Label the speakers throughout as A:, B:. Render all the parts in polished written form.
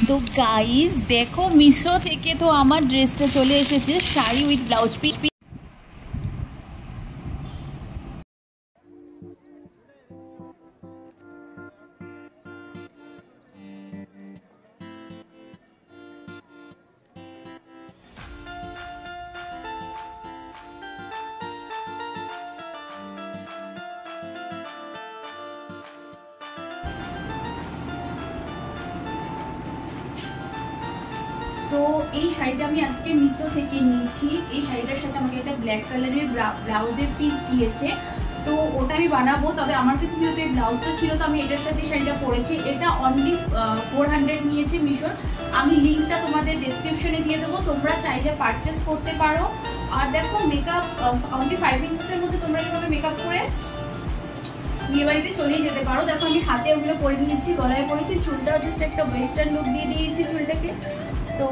A: তো গাইস দেখো মিশো থেকে তো আমার ড্রেসটা চলে এসেছে, শাড়ি উইথ ব্লাউজ পিস। তো এই শাড়িটা আমি আজকে মিশো থেকে নিয়েছি। এই শাড়িটার সাথে আমাকে একটা ব্ল্যাক কালারের ব্লাউজের পিস দিয়েছে, তো ওটা আমি বানাবো। তবে আমার কাছে যেহেতু এই ব্লাউজটা ছিল তো আমি এটার সাথে শাড়িটা পরেছি। এটা অনলি 400 নিয়েছে মিশোর। আমি লিঙ্কটা তোমাদের ডেসক্রিপশনে দিয়ে দেবো, তোমরা চাইলে পারচেস করতে পারো। আর দেখো মেকআপ অনলি 5 মিনিটসের মধ্যে তোমরা এভাবে মেকআপ করে বিয়ে বাড়িতে চলেই যেতে পারো। দেখো আমি হাতে ওগুলো পরে নিয়েছি, গলায় পরেছি, চুলটাও জাস্ট একটা ওয়েস্টার্ন লুক দিয়ে দিয়েছি চুলটাকে। তো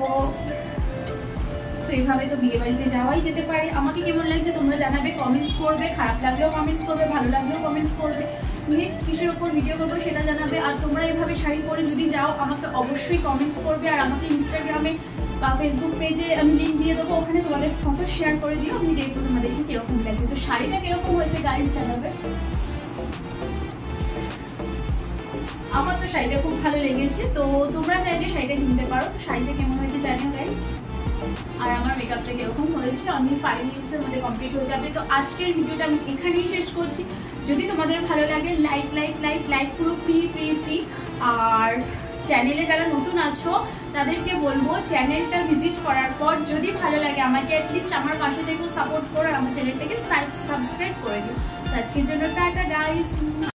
A: এইভাবে তো বিয়ে বাড়িতে যাওয়াই যেতে পারে। আমাকে কেমন লাগছে তোমরা জানাবে, কমেন্টস করবে, খারাপ লাগলেও কমেন্টস করবে, ভালো লাগলেও কমেন্টস করবে। নেক্সট কিসের উপর ভিডিও করবো সেটা জানাবে। আর তোমরা এইভাবে শাড়ি পরে যদি যাও আমাকে অবশ্যই কমেন্টস করবে। আর আমাকে ইনস্টাগ্রামে বা ফেসবুক পেজে আমি লিঙ্ক দিয়ে দেবো, ওখানে তোমাদের ফটো শেয়ার করে দিও, আমি দেখবো তোমাদেরকে কিরকম লাগছে। তো শাড়িটা কিরকম হয়েছে গাইস জানাবে। আমার তো শাড়িটা খুব ভালো লেগেছে, তো তোমরা চাইলে শাড়িটা কিনতে পারো। তো শাড়িটা কেমন হয়েছে জানিও গাইস। আর আমার মেকআপটা কিরকম হয়েছে অনলি 5 মিনিটসের মধ্যে কমপ্লিট হয়ে যাবে। তো আজকের ভিডিওটা আমি এখানেই শেষ করছি। যদি তোমাদের ভালো লাগে লাইক পুরো ফ্রি। আর চ্যানেলে যারা নতুন আছো তাদেরকে বলবো চ্যানেলটা ভিজিট করার পর যদি ভালো লাগে আমাকে অ্যাটলিস্ট আমার পাশে থেকে সাপোর্ট করো আর আমার চ্যানেলটাকে সাবস্ক্রাইব করে দিও। আজকের জন্য টাটা গাইস।